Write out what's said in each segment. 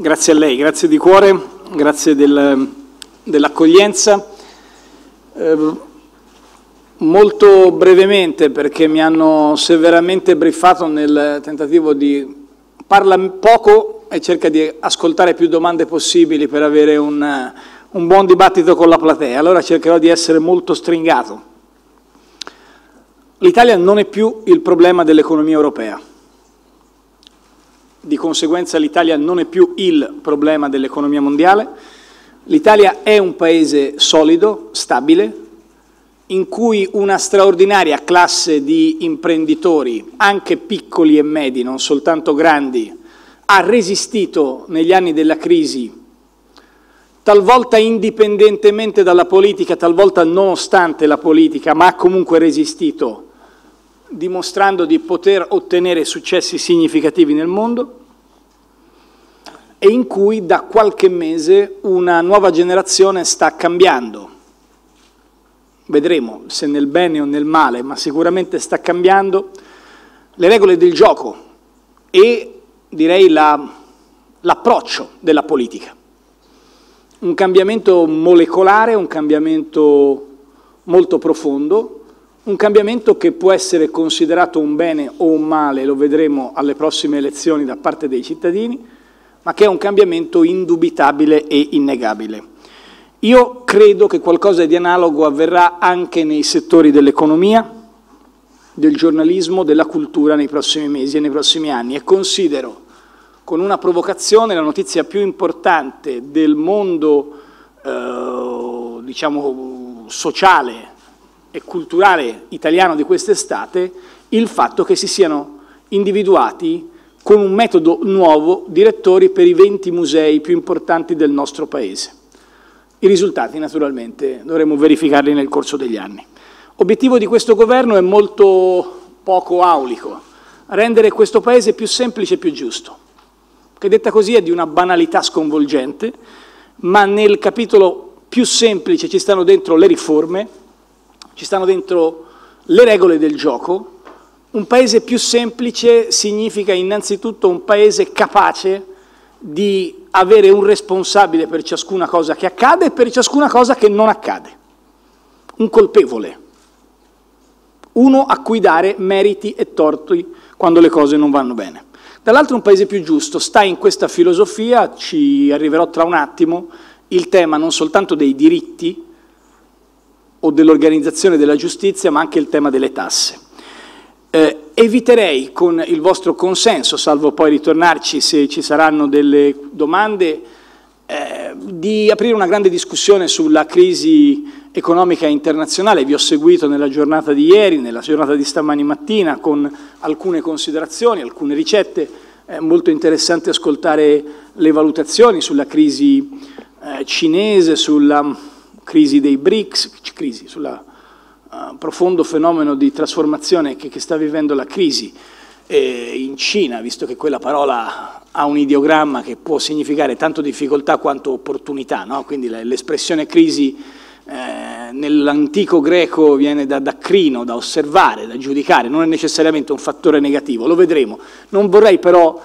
Grazie a lei, grazie di cuore, grazie dell'accoglienza. Molto brevemente, perché mi hanno severamente briefato nel tentativo di parla poco e cerca di ascoltare più domande possibili per avere un buon dibattito con la platea. Allora cercherò di essere molto stringato. L'Italia non è più il problema dell'economia europea. Di conseguenza l'Italia non è più il problema dell'economia mondiale. L'Italia è un paese solido, stabile, in cui una straordinaria classe di imprenditori, anche piccoli e medi, non soltanto grandi, ha resistito negli anni della crisi, talvolta indipendentemente dalla politica, talvolta nonostante la politica, ma ha comunque resistito, dimostrando di poter ottenere successi significativi nel mondo, e in cui da qualche mese una nuova generazione sta cambiando. Vedremo se nel bene o nel male, ma sicuramente sta cambiando le regole del gioco e direi l'approccio della politica. Un cambiamento molecolare, un cambiamento molto profondo, un cambiamento che può essere considerato un bene o un male, lo vedremo alle prossime elezioni da parte dei cittadini, ma che è un cambiamento indubitabile e innegabile. Io credo che qualcosa di analogo avverrà anche nei settori dell'economia, del giornalismo, della cultura nei prossimi mesi e nei prossimi anni, e considero con una provocazione la notizia più importante del mondo diciamo sociale e culturale italiano di quest'estate il fatto che si siano individuati con un metodo nuovo direttori per i 20 musei più importanti del nostro Paese. I risultati naturalmente dovremo verificarli nel corso degli anni. L'obiettivo di questo governo è molto poco aulico: rendere questo Paese più semplice e più giusto, che detta così è di una banalità sconvolgente, ma nel capitolo più semplice ci stanno dentro le riforme, ci stanno dentro le regole del gioco. Un Paese più semplice significa innanzitutto un Paese capace di avere un responsabile per ciascuna cosa che accade e per ciascuna cosa che non accade. Un colpevole. Uno a cui dare meriti e torti quando le cose non vanno bene. Dall'altro un Paese più giusto. Sta in questa filosofia, ci arriverò tra un attimo, il tema non soltanto dei diritti o dell'organizzazione della giustizia, ma anche il tema delle tasse. Eviterei, con il vostro consenso, salvo poi ritornarci se ci saranno delle domande, di aprire una grande discussione sulla crisi economica internazionale. Vi ho seguito nella giornata di ieri, nella giornata di stamani mattina, con alcune considerazioni, alcune ricette. È molto interessante ascoltare le valutazioni sulla crisi cinese, sulla crisi dei BRICS, sulla profondo fenomeno di trasformazione che sta vivendo la crisi in Cina, visto che quella parola ha un ideogramma che può significare tanto difficoltà quanto opportunità, no? Quindi l'espressione crisi nell'antico greco viene da crino, da osservare, da giudicare, non è necessariamente un fattore negativo, lo vedremo. Non vorrei però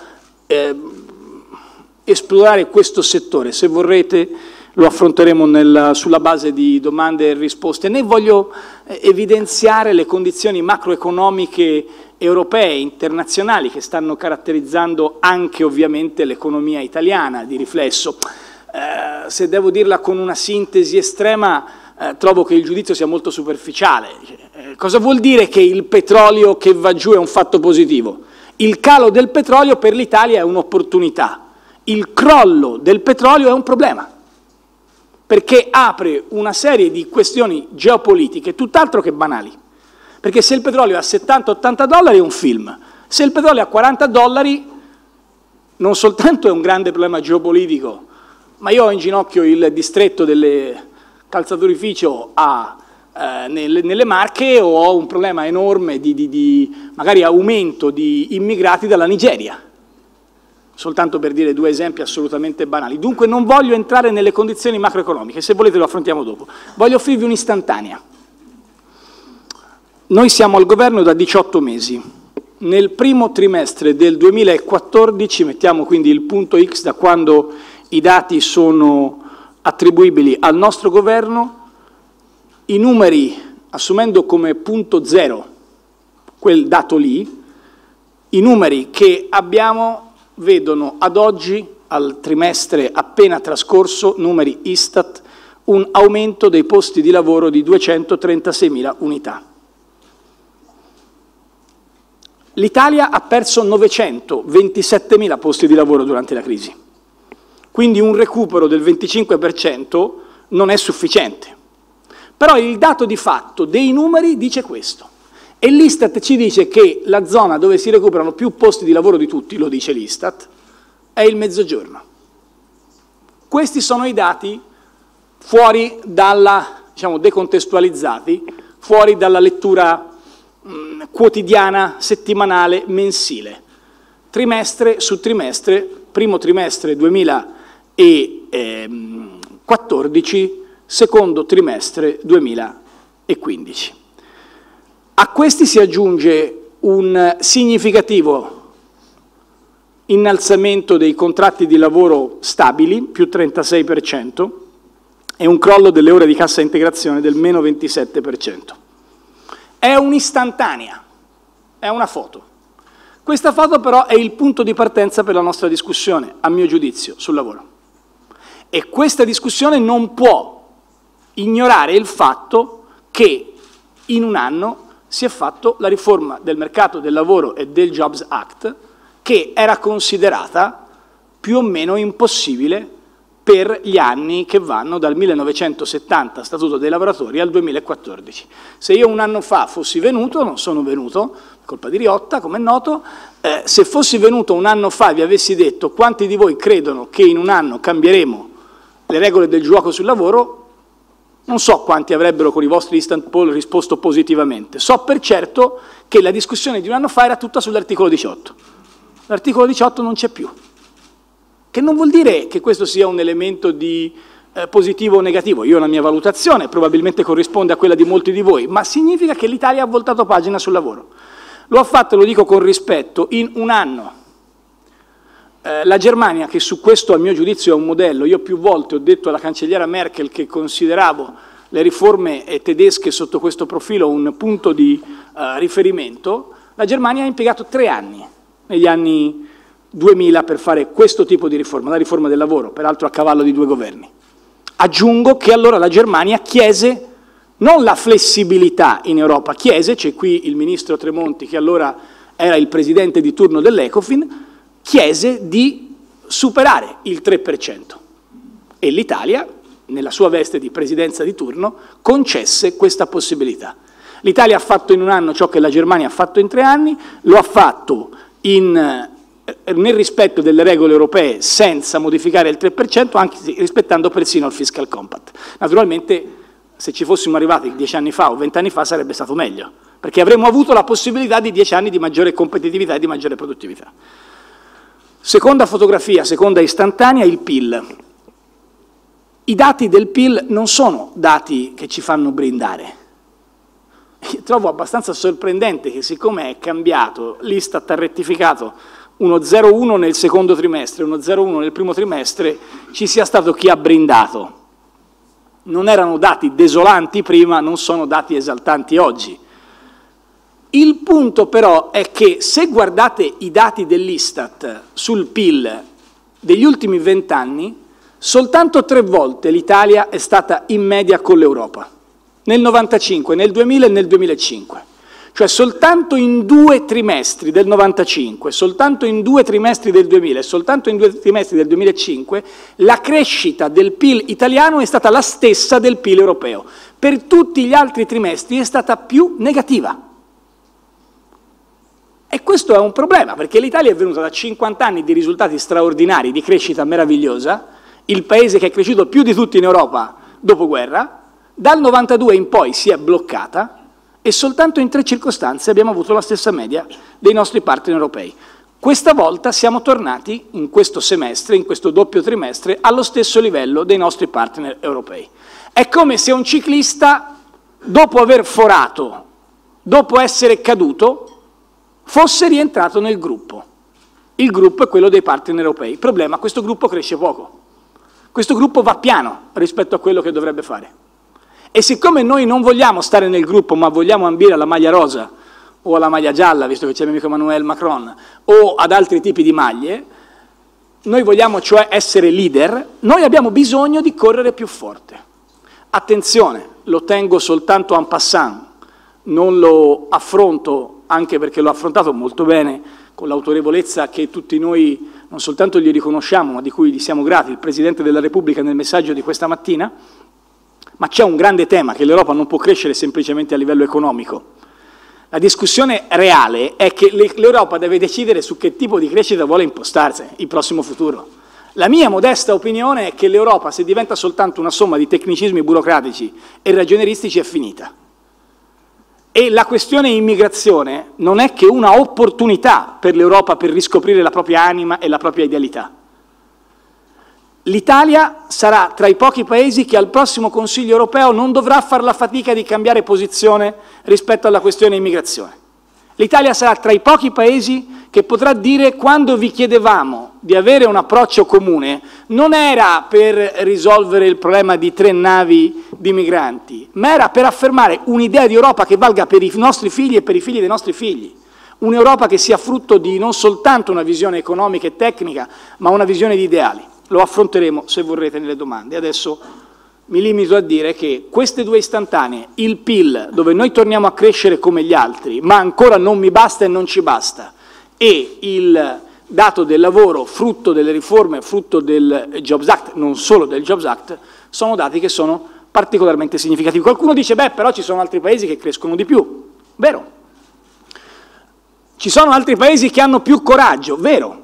esplorare questo settore, se vorrete lo affronteremo sulla base di domande e risposte. Ne voglio evidenziare le condizioni macroeconomiche europee e internazionali che stanno caratterizzando anche ovviamente l'economia italiana di riflesso. Se devo dirla con una sintesi estrema, trovo che il giudizio sia molto superficiale. Cosa vuol dire che il petrolio che va giù è un fatto positivo? Il calo del petrolio per l'Italia è un'opportunità, il crollo del petrolio è un problema, perché apre una serie di questioni geopolitiche tutt'altro che banali. Perché se il petrolio è a 70-80 dollari è un film, se il petrolio è a 40 dollari non soltanto è un grande problema geopolitico, ma io ho in ginocchio il distretto delle calzaturificio nelle Marche, o ho un problema enorme di magari aumento di immigrati dalla Nigeria. Soltanto per dire due esempi assolutamente banali. Dunque non voglio entrare nelle condizioni macroeconomiche, se volete lo affrontiamo dopo. Voglio offrirvi un'istantanea. Noi siamo al governo da 18 mesi. nel primo trimestre del 2014, mettiamo quindi il punto X da quando i dati sono attribuibili al nostro governo, i numeri, assumendo come punto zero quel dato lì, i numeri che abbiamo vedono ad oggi, al trimestre appena trascorso, numeri Istat, un aumento dei posti di lavoro di 236.000 unità. L'Italia ha perso 927.000 posti di lavoro durante la crisi, quindi un recupero del 25% non è sufficiente. Però il dato di fatto dei numeri dice questo, e l'Istat ci dice che la zona dove si recuperano più posti di lavoro di tutti, lo dice l'Istat, è il Mezzogiorno. Questi sono i dati fuori dalla, diciamo, decontestualizzati, fuori dalla lettura quotidiana, settimanale, mensile, trimestre su trimestre, primo trimestre 2014, secondo trimestre 2015. A questi si aggiunge un significativo innalzamento dei contratti di lavoro stabili, più 36%, e un crollo delle ore di cassa integrazione del meno 27%. È un'istantanea, è una foto. Questa foto però è il punto di partenza per la nostra discussione, a mio giudizio, sul lavoro. E questa discussione non può ignorare il fatto che in un anno si è fatto la riforma del mercato del lavoro e del Jobs Act, che era considerata più o meno impossibile per gli anni che vanno dal 1970, Statuto dei lavoratori, al 2014. Se io un anno fa fossi venuto, non sono venuto, colpa di Riotta, come è noto, se fossi venuto un anno fa e vi avessi detto quanti di voi credono che in un anno cambieremo le regole del gioco sul lavoro, non so quanti avrebbero con i vostri instant poll risposto positivamente. So per certo che la discussione di un anno fa era tutta sull'articolo 18. L'articolo 18 non c'è più. Che non vuol dire che questo sia un elemento di positivo o negativo. Io ho una mia valutazione, probabilmente corrisponde a quella di molti di voi, ma significa che l'Italia ha voltato pagina sul lavoro. Lo ha fatto, lo dico con rispetto, in un anno. La Germania, che su questo a mio giudizio è un modello, io più volte ho detto alla cancelliera Merkel che consideravo le riforme tedesche sotto questo profilo un punto di riferimento, la Germania ha impiegato 3 anni negli anni 2000 per fare questo tipo di riforma, la riforma del lavoro, peraltro a cavallo di 2 governi. Aggiungo che allora la Germania chiese non la flessibilità in Europa, chiese, c'è qui il ministro Tremonti che allora era il presidente di turno dell'Ecofin, chiese di superare il 3% e l'Italia, nella sua veste di presidenza di turno, concesse questa possibilità. L'Italia ha fatto in un anno ciò che la Germania ha fatto in 3 anni, lo ha fatto nel rispetto delle regole europee senza modificare il 3%, anche rispettando persino il fiscal compact. Naturalmente se ci fossimo arrivati 10 anni fa o 20 anni fa sarebbe stato meglio, perché avremmo avuto la possibilità di 10 anni di maggiore competitività e di maggiore produttività. Seconda fotografia, seconda istantanea, il PIL. I dati del PIL non sono dati che ci fanno brindare. Trovo abbastanza sorprendente che siccome è cambiato, l'Istat ha rettificato uno 0,1 nel secondo trimestre, uno 0,1 nel primo trimestre, ci sia stato chi ha brindato. Non erano dati desolanti prima, non sono dati esaltanti oggi. Il punto però è che se guardate i dati dell'Istat sul PIL degli ultimi 20 anni, soltanto 3 volte l'Italia è stata in media con l'Europa, nel 95, nel 2000 e nel 2005. Cioè soltanto in 2 trimestri del 95, soltanto in 2 trimestri del 2000 e soltanto in 2 trimestri del 2005 la crescita del PIL italiano è stata la stessa del PIL europeo. Per tutti gli altri trimestri è stata più negativa. E questo è un problema, perché l'Italia è venuta da 50 anni di risultati straordinari, di crescita meravigliosa, il paese che è cresciuto più di tutti in Europa dopoguerra, dal 92 in poi si è bloccata e soltanto in 3 circostanze abbiamo avuto la stessa media dei nostri partner europei. Questa volta siamo tornati in questo semestre, in questo doppio trimestre, allo stesso livello dei nostri partner europei. È come se un ciclista, dopo aver forato, dopo essere caduto, fosse rientrato nel gruppo. Il gruppo è quello dei partner europei. Il problema, questo gruppo cresce poco. Questo gruppo va piano rispetto a quello che dovrebbe fare. E siccome noi non vogliamo stare nel gruppo, ma vogliamo ambire alla maglia rosa, o alla maglia gialla, visto che c'è il mio amico Emmanuel Macron, o ad altri tipi di maglie, noi vogliamo cioè essere leader, noi abbiamo bisogno di correre più forte. Attenzione, lo tengo soltanto en passant, non lo affronto, anche perché l'ho affrontato molto bene, con l'autorevolezza che tutti noi non soltanto gli riconosciamo, ma di cui gli siamo grati, il Presidente della Repubblica nel messaggio di questa mattina, ma c'è un grande tema, che l'Europa non può crescere semplicemente a livello economico. La discussione reale è che l'Europa deve decidere su che tipo di crescita vuole impostarsi il prossimo futuro. La mia modesta opinione è che l'Europa, se diventa soltanto una somma di tecnicismi burocratici e ragionieristici, è finita. E la questione immigrazione non è che una opportunità per l'Europa per riscoprire la propria anima e la propria idealità. L'Italia sarà tra i pochi paesi che al prossimo Consiglio europeo non dovrà far la fatica di cambiare posizione rispetto alla questione immigrazione. L'Italia sarà tra i pochi paesi che potrà dire: quando vi chiedevamo di avere un approccio comune, non era per risolvere il problema di 3 navi di migranti, ma era per affermare un'idea di Europa che valga per i nostri figli e per i figli dei nostri figli. Un'Europa che sia frutto di non soltanto una visione economica e tecnica, ma una visione di ideali. Lo affronteremo, se vorrete, nelle domande. Adesso mi limito a dire che queste 2 istantanee, il PIL, dove noi torniamo a crescere come gli altri, ma ancora non mi basta e non ci basta, e il dato del lavoro, frutto delle riforme, frutto del Jobs Act, non solo del Jobs Act, sono dati che sono particolarmente significativi. Qualcuno dice: beh, però ci sono altri paesi che crescono di più. Vero. Ci sono altri paesi che hanno più coraggio. Vero.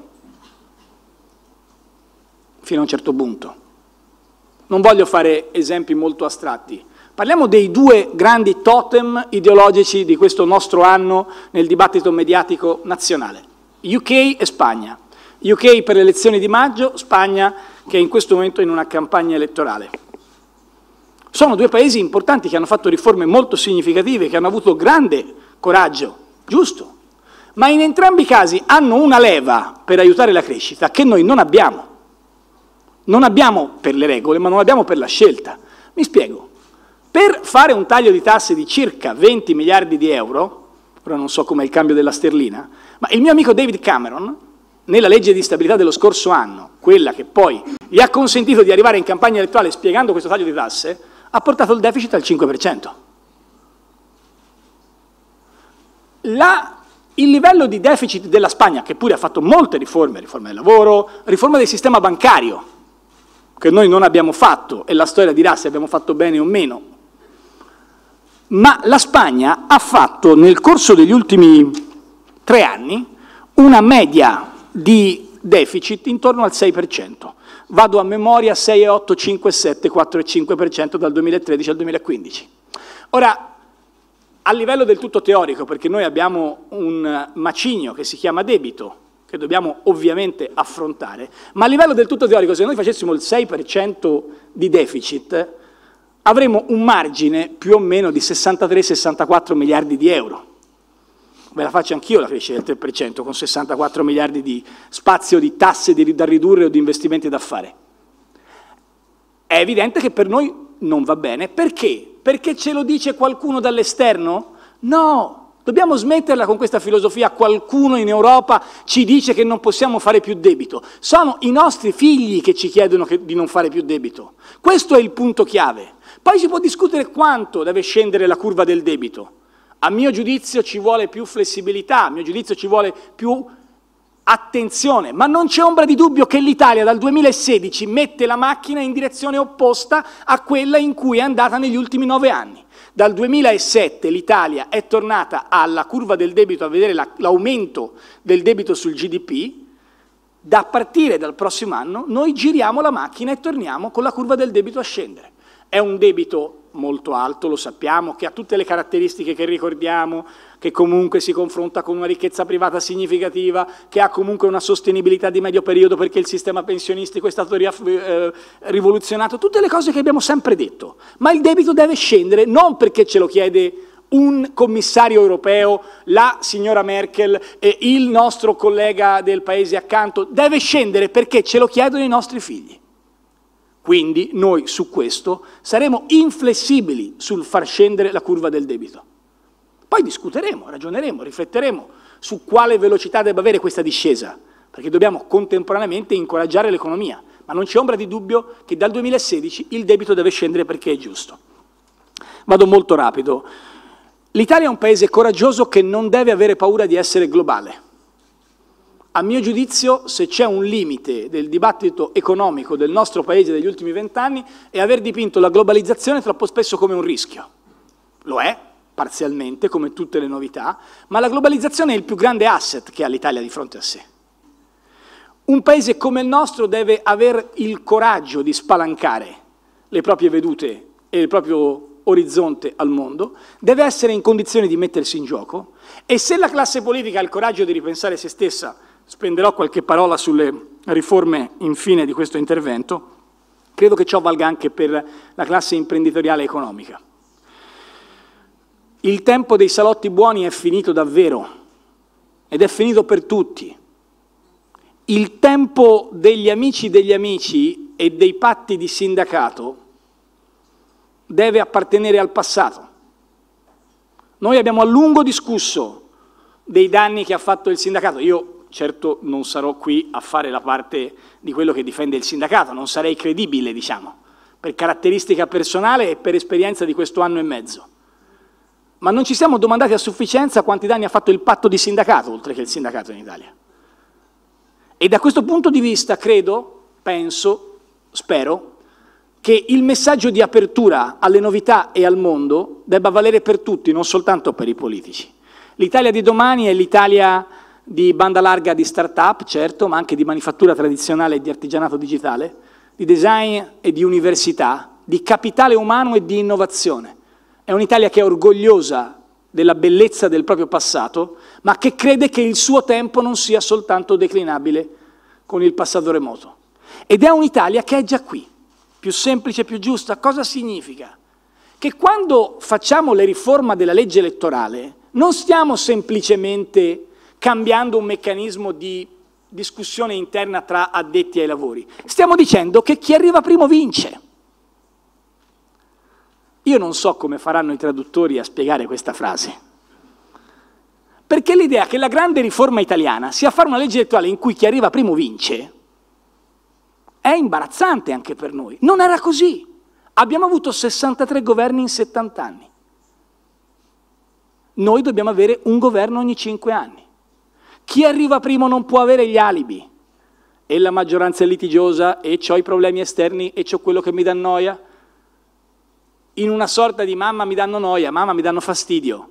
Fino a un certo punto. Non voglio fare esempi molto astratti. Parliamo dei 2 grandi totem ideologici di questo nostro anno nel dibattito mediatico nazionale. UK e Spagna. UK per le elezioni di maggio, Spagna che è in questo momento in una campagna elettorale. Sono 2 paesi importanti che hanno fatto riforme molto significative, che hanno avuto grande coraggio, giusto, ma in entrambi i casi hanno una leva per aiutare la crescita che noi non abbiamo. Non abbiamo per le regole, ma non abbiamo per la scelta. Mi spiego. Per fare un taglio di tasse di circa 20 miliardi di euro, ora non so com'è il cambio della sterlina, ma il mio amico David Cameron, nella legge di stabilità dello scorso anno, quella che poi gli ha consentito di arrivare in campagna elettorale spiegando questo taglio di tasse, ha portato il deficit al 5%. Il livello di deficit della Spagna, che pure ha fatto molte riforme, riforma del lavoro, riforma del sistema bancario, che noi non abbiamo fatto, e la storia dirà se abbiamo fatto bene o meno, ma la Spagna ha fatto nel corso degli ultimi 3 anni una media di deficit intorno al 6%. Vado a memoria: 6,8, 5, 7, 4 e 5% dal 2013 al 2015. Ora, a livello del tutto teorico, perché noi abbiamo un macigno che si chiama debito, che dobbiamo ovviamente affrontare, ma a livello del tutto teorico, se noi facessimo il 6% di deficit, avremo un margine più o meno di 63-64 miliardi di euro. Ve la faccio anch'io la crescita del 3%, con 64 miliardi di spazio di tasse da ridurre o di investimenti da fare. È evidente che per noi non va bene. Perché? Perché ce lo dice qualcuno dall'esterno? No! Dobbiamo smetterla con questa filosofia: qualcuno in Europa ci dice che non possiamo fare più debito. Sono i nostri figli che ci chiedono di non fare più debito. Questo è il punto chiave. Poi si può discutere quanto deve scendere la curva del debito. A mio giudizio ci vuole più flessibilità, a mio giudizio ci vuole più attenzione, ma non c'è ombra di dubbio che l'Italia dal 2016 mette la macchina in direzione opposta a quella in cui è andata negli ultimi 9 anni. Dal 2007 l'Italia è tornata alla curva del debito, a vedere l'aumento del debito sul GDP. Da partire dal prossimo anno noi giriamo la macchina e torniamo con la curva del debito a scendere. È un debito molto alto, lo sappiamo, che ha tutte le caratteristiche che ricordiamo, che comunque si confronta con una ricchezza privata significativa, che ha comunque una sostenibilità di medio periodo perché il sistema pensionistico è stato rivoluzionato, tutte le cose che abbiamo sempre detto. Ma il debito deve scendere non perché ce lo chiede un commissario europeo, la signora Merkel e il nostro collega del paese accanto, deve scendere perché ce lo chiedono i nostri figli. Quindi noi su questo saremo inflessibili sul far scendere la curva del debito. Poi discuteremo, ragioneremo, rifletteremo su quale velocità debba avere questa discesa, perché dobbiamo contemporaneamente incoraggiare l'economia, ma non c'è ombra di dubbio che dal 2016 il debito deve scendere perché è giusto. Vado molto rapido. L'Italia è un paese coraggioso che non deve avere paura di essere globale. A mio giudizio, se c'è un limite del dibattito economico del nostro paese degli ultimi 20 anni, è aver dipinto la globalizzazione troppo spesso come un rischio. Lo è, parzialmente, come tutte le novità, ma la globalizzazione è il più grande asset che ha l'Italia di fronte a sé. Un paese come il nostro deve avere il coraggio di spalancare le proprie vedute e il proprio orizzonte al mondo, deve essere in condizione di mettersi in gioco e se la classe politica ha il coraggio di ripensare se stessa, spenderò qualche parola sulle riforme infine di questo intervento, credo che ciò valga anche per la classe imprenditoriale e economica. Il tempo dei salotti buoni è finito davvero ed è finito per tutti. Il tempo degli amici e dei patti di sindacato deve appartenere al passato. Noi abbiamo a lungo discusso dei danni che ha fatto il sindacato. Io certo non sarò qui a fare la parte di quello che difende il sindacato, non sarei credibile, diciamo, per caratteristica personale e per esperienza di questo anno e mezzo. Ma non ci siamo domandati a sufficienza quanti danni ha fatto il patto di sindacato, oltre che il sindacato in Italia. E da questo punto di vista credo, penso, spero, che il messaggio di apertura alle novità e al mondo debba valere per tutti, non soltanto per i politici. L'Italia di domani è l'Italia di banda larga di start-up, certo, ma anche di manifattura tradizionale e di artigianato digitale, di design e di università, di capitale umano e di innovazione. È un'Italia che è orgogliosa della bellezza del proprio passato, ma che crede che il suo tempo non sia soltanto declinabile con il passato remoto. Ed è un'Italia che è già qui, più semplice, più giusta. Cosa significa? Che quando facciamo le riforme della legge elettorale non stiamo semplicemente cambiando un meccanismo di discussione interna tra addetti ai lavori. Stiamo dicendo che chi arriva primo vince. Io non so come faranno i traduttori a spiegare questa frase, perché l'idea che la grande riforma italiana sia fare una legge elettorale in cui chi arriva primo vince è imbarazzante anche per noi. Non era così. Abbiamo avuto 63 governi in 70 anni. Noi dobbiamo avere un governo ogni 5 anni. Chi arriva primo non può avere gli alibi. E la maggioranza è litigiosa, e c'ho i problemi esterni, e c'ho quello che mi dà noia. In una sorta di mamma mi danno noia, mamma mi danno fastidio.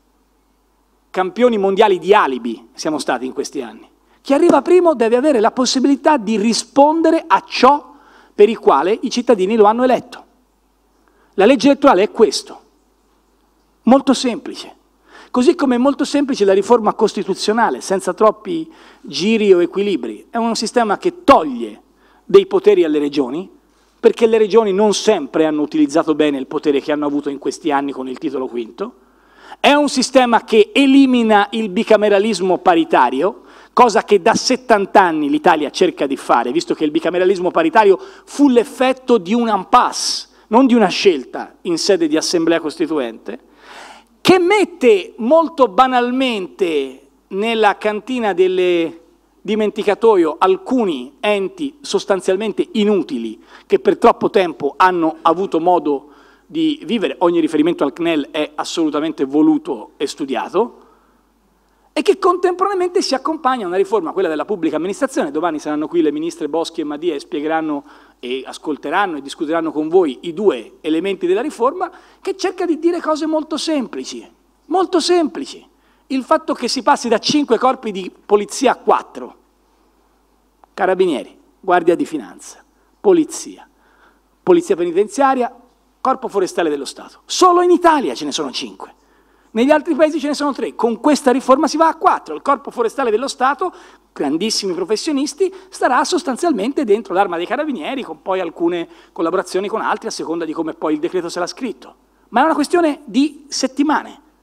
Campioni mondiali di alibi siamo stati in questi anni. Chi arriva primo deve avere la possibilità di rispondere a ciò per il quale i cittadini lo hanno eletto. La legge elettorale è questo. Molto semplice. Così come è molto semplice la riforma costituzionale, senza troppi giri o equilibri. È un sistema che toglie dei poteri alle regioni, perché le regioni non sempre hanno utilizzato bene il potere che hanno avuto in questi anni con il titolo V. È un sistema che elimina il bicameralismo paritario, cosa che da 70 anni l'Italia cerca di fare, visto che il bicameralismo paritario fu l'effetto di un impasse, non di una scelta in sede di assemblea costituente, che mette molto banalmente nella cantina del dimenticatoio alcuni enti sostanzialmente inutili che per troppo tempo hanno avuto modo di vivere, ogni riferimento al CNEL è assolutamente voluto e studiato, e che contemporaneamente si accompagna a una riforma, quella della pubblica amministrazione. Domani saranno qui le ministre Boschi e Madia e spiegheranno e ascolteranno e discuteranno con voi i due elementi della riforma, che cerca di dire cose molto semplici, molto semplici. Il fatto che si passi da 5 corpi di polizia a 4, carabinieri, guardia di finanza, polizia penitenziaria, corpo forestale dello Stato. Solo in Italia ce ne sono 5. Negli altri paesi ce ne sono 3. Con questa riforma si va a 4. Il corpo forestale dello Stato, grandissimi professionisti, starà sostanzialmente dentro l'Arma dei Carabinieri, con poi alcune collaborazioni con altri, a seconda di come poi il decreto sarà scritto. Ma è una questione di settimane.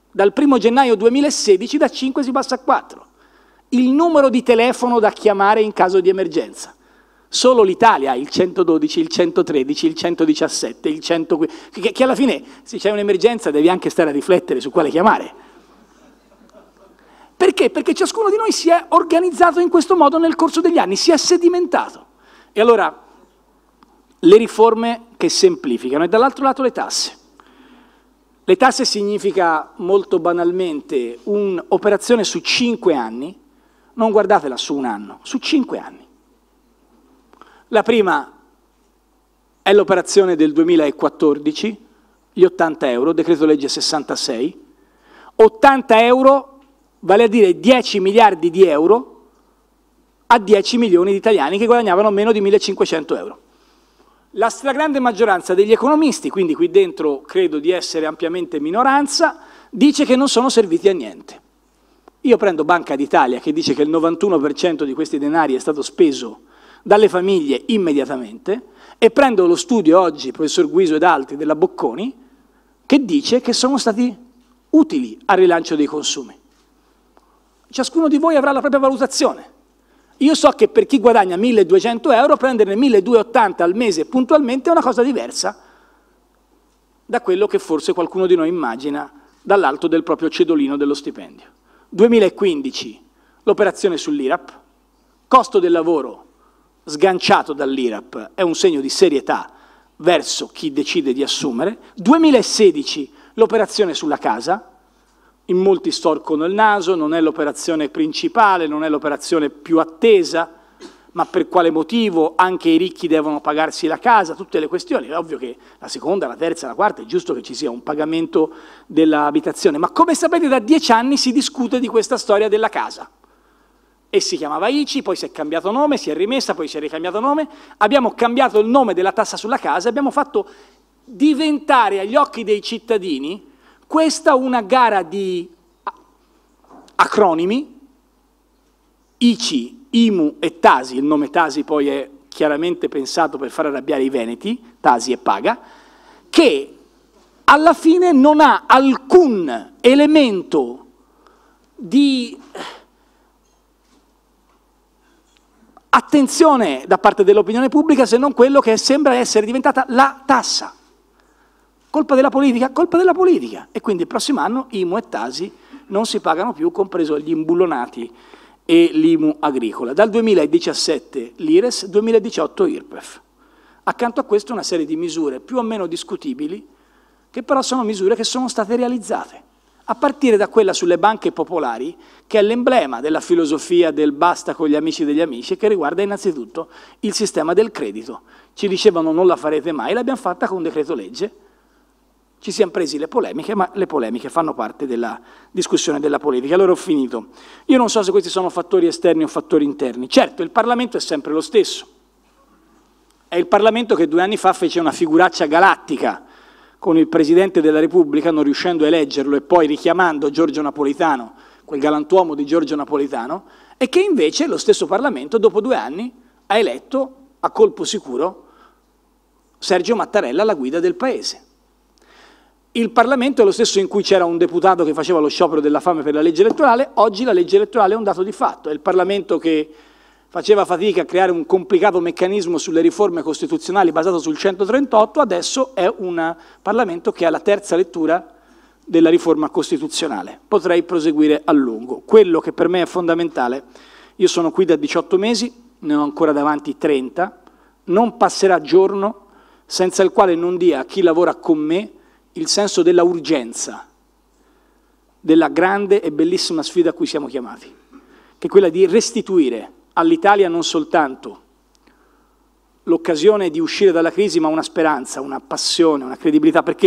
Dal 1° gennaio 2016 da 5 si passa a 4. Il numero di telefono da chiamare in caso di emergenza. Solo l'Italia ha il 112, il 113, il 117, il 115, che alla fine se c'è un'emergenza devi anche stare a riflettere su quale chiamare. Perché? Perché ciascuno di noi si è organizzato in questo modo nel corso degli anni, si è sedimentato. E allora le riforme che semplificano e dall'altro lato le tasse. Le tasse significa molto banalmente un'operazione su 5 anni, non guardatela su un anno, su 5 anni. La prima è l'operazione del 2014, gli 80 euro, decreto legge 66, 80 euro vale a dire 10 miliardi di euro a 10 milioni di italiani che guadagnavano meno di 1.500 euro. La stragrande maggioranza degli economisti, quindi qui dentro credo di essere ampiamente minoranza, dice che non sono serviti a niente. Io prendo Banca d'Italia che dice che il 91% di questi denari è stato speso dalle famiglie immediatamente e prendo lo studio oggi, professor Guiso ed altri, della Bocconi, che dice che sono stati utili al rilancio dei consumi. Ciascuno di voi avrà la propria valutazione. Io so che per chi guadagna 1.200 euro, prenderne 1.280 al mese puntualmente è una cosa diversa da quello che forse qualcuno di noi immagina dall'alto del proprio cedolino dello stipendio. 2015, l'operazione sull'IRAP, costo del lavoro sganciato dall'IRAP è un segno di serietà verso chi decide di assumere. 2016, l'operazione sulla casa, in molti storcono il naso, non è l'operazione principale, non è l'operazione più attesa, ma per quale motivo anche i ricchi devono pagarsi la casa, tutte le questioni. È ovvio che la seconda, la terza, la quarta, è giusto che ci sia un pagamento dell'abitazione, ma come sapete da 10 anni si discute di questa storia della casa. E si chiamava ICI, poi si è cambiato nome, si è rimessa, poi si è ricambiato nome, abbiamo cambiato il nome della tassa sulla casa, abbiamo fatto diventare agli occhi dei cittadini questa una gara di acronimi, ICI, IMU e TASI, il nome TASI poi è chiaramente pensato per far arrabbiare i veneti, TASI e paga, che alla fine non ha alcun elemento di attenzione da parte dell'opinione pubblica se non quello che sembra essere diventata la tassa. Colpa della politica? Colpa della politica. E quindi il prossimo anno IMU e TASI non si pagano più, compreso gli imbullonati e l'IMU agricola. Dal 2017 l'IRES, 2018 IRPEF. Accanto a questo una serie di misure più o meno discutibili, che però sono misure che sono state realizzate. A partire da quella sulle banche popolari, che è l'emblema della filosofia del basta con gli amici degli amici, e che riguarda innanzitutto il sistema del credito. Ci dicevano non la farete mai, l'abbiamo fatta con un decreto legge. Ci siamo presi le polemiche, ma le polemiche fanno parte della discussione della politica. Allora ho finito. Io non so se questi sono fattori esterni o fattori interni. Certo, il Parlamento è sempre lo stesso. È il Parlamento che 2 anni fa fece una figuraccia galattica con il Presidente della Repubblica, non riuscendo a eleggerlo e poi richiamando Giorgio Napolitano, quel galantuomo di Giorgio Napolitano, e che invece lo stesso Parlamento, dopo 2 anni, ha eletto a colpo sicuro Sergio Mattarella alla guida del Paese. Il Parlamento è lo stesso in cui c'era un deputato che faceva lo sciopero della fame per la legge elettorale, oggi la legge elettorale è un dato di fatto, è il Parlamento che faceva fatica a creare un complicato meccanismo sulle riforme costituzionali basato sul 138, adesso è un Parlamento che ha la terza lettura della riforma costituzionale. Potrei proseguire a lungo. Quello che per me è fondamentale, io sono qui da 18 mesi, ne ho ancora davanti 30, non passerà giorno senza il quale non dia a chi lavora con me il senso della urgenza, della grande e bellissima sfida a cui siamo chiamati, che è quella di restituire all'Italia non soltanto l'occasione di uscire dalla crisi, ma una speranza, una passione, una credibilità, perché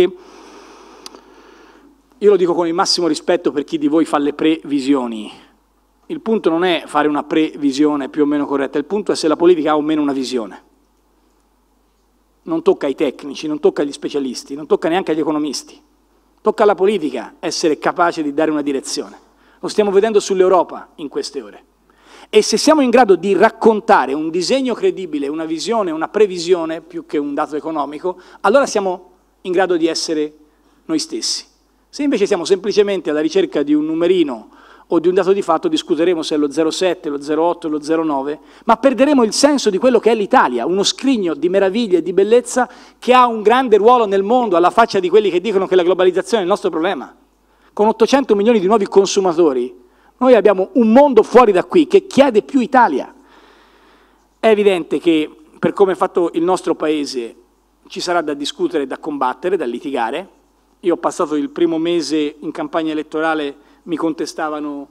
io lo dico con il massimo rispetto per chi di voi fa le previsioni. Il punto non è fare una previsione più o meno corretta, il punto è se la politica ha o meno una visione. Non tocca ai tecnici, non tocca agli specialisti, non tocca neanche agli economisti. Tocca alla politica essere capace di dare una direzione. Lo stiamo vedendo sull'Europa in queste ore. E se siamo in grado di raccontare un disegno credibile, una visione, una previsione, più che un dato economico, allora siamo in grado di essere noi stessi. Se invece siamo semplicemente alla ricerca di un numerino o di un dato di fatto, discuteremo se è lo 0,7, lo 0,8, lo 0,9, ma perderemo il senso di quello che è l'Italia, uno scrigno di meraviglie e di bellezza che ha un grande ruolo nel mondo, alla faccia di quelli che dicono che la globalizzazione è il nostro problema. Con 800 milioni di nuovi consumatori, noi abbiamo un mondo fuori da qui che chiede più Italia. È evidente che, per come è fatto il nostro Paese, ci sarà da discutere, da combattere, da litigare. Io ho passato il primo mese in campagna elettorale, mi contestavano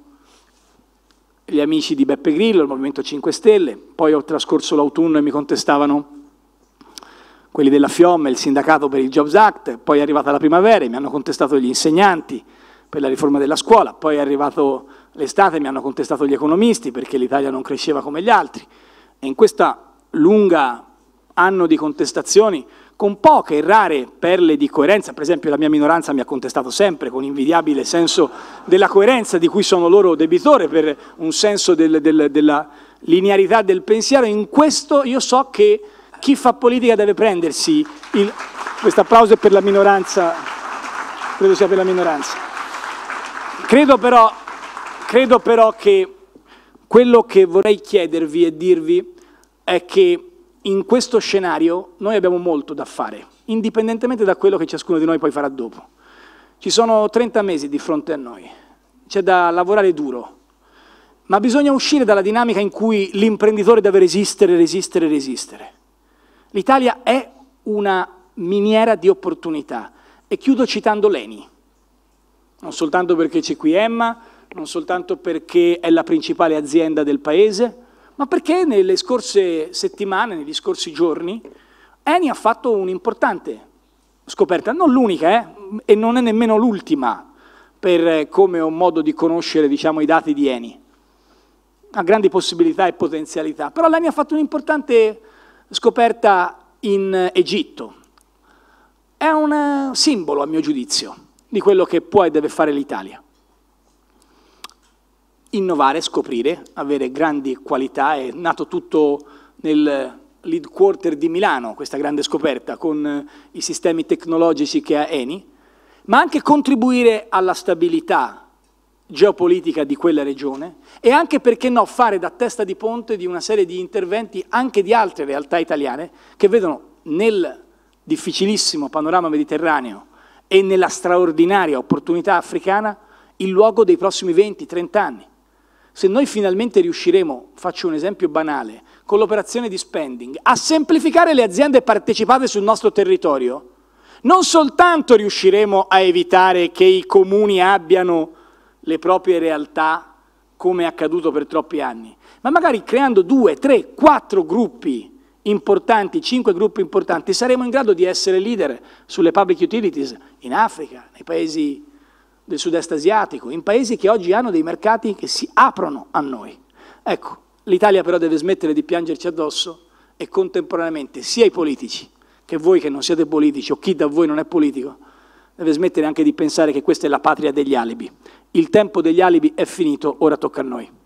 gli amici di Beppe Grillo, il Movimento 5 Stelle, poi ho trascorso l'autunno e mi contestavano quelli della FIOM, il sindacato per il Jobs Act, poi è arrivata la primavera e mi hanno contestato gli insegnanti per la riforma della scuola, poi è arrivato l'estate e mi hanno contestato gli economisti perché l'Italia non cresceva come gli altri. E in questa lunga anno di contestazioni, con poche e rare perle di coerenza, per esempio la mia minoranza mi ha contestato sempre con invidiabile senso della coerenza di cui sono loro debitore per un senso della linearità del pensiero, in questo io so che chi fa politica deve prendersi questo applauso è per la minoranza, credo sia per la minoranza. Credo però che quello che vorrei chiedervi e dirvi è che in questo scenario noi abbiamo molto da fare, indipendentemente da quello che ciascuno di noi poi farà dopo. Ci sono 30 mesi di fronte a noi, c'è da lavorare duro, ma bisogna uscire dalla dinamica in cui l'imprenditore deve resistere. L'Italia è una miniera di opportunità e chiudo citando l'ENI, non soltanto perché c'è qui Emma, non soltanto perché è la principale azienda del Paese, ma perché nelle scorse settimane, negli scorsi giorni, Eni ha fatto un'importante scoperta, non l'unica, e non è nemmeno l'ultima, per come ho modo di conoscere, diciamo, i dati di Eni. Ha grandi possibilità e potenzialità, però l'Eni ha fatto un'importante scoperta in Egitto. È un simbolo, a mio giudizio, di quello che può e deve fare l'Italia. Innovare, scoprire, avere grandi qualità, è nato tutto nel headquarter di Milano, questa grande scoperta, con i sistemi tecnologici che ha Eni, ma anche contribuire alla stabilità geopolitica di quella regione e anche, perché no, fare da testa di ponte di una serie di interventi anche di altre realtà italiane che vedono nel difficilissimo panorama mediterraneo e nella straordinaria opportunità africana il luogo dei prossimi 20-30 anni. Se noi finalmente riusciremo, faccio un esempio banale, con l'operazione di spending, a semplificare le aziende partecipate sul nostro territorio, non soltanto riusciremo a evitare che i comuni abbiano le proprie realtà come è accaduto per troppi anni, ma magari creando 2, 3, 4 gruppi importanti, 5 gruppi importanti, saremo in grado di essere leader sulle public utilities in Africa, nei paesi del sud-est asiatico, in paesi che oggi hanno dei mercati che si aprono a noi. Ecco, l'Italia però deve smettere di piangerci addosso e contemporaneamente sia i politici che voi che non siete politici o chi da voi non è politico deve smettere anche di pensare che questa è la patria degli alibi. Il tempo degli alibi è finito, ora tocca a noi.